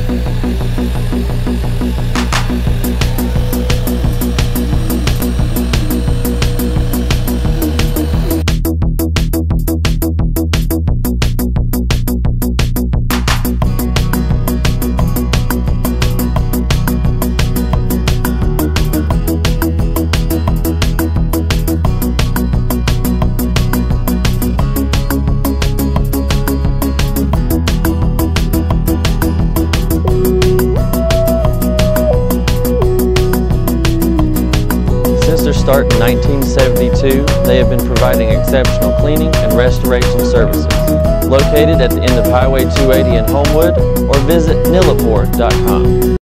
Since their start in 1972, they have been providing exceptional cleaning and restoration services. Located at the end of Highway 280 in Homewood, or visit Nilipour.com.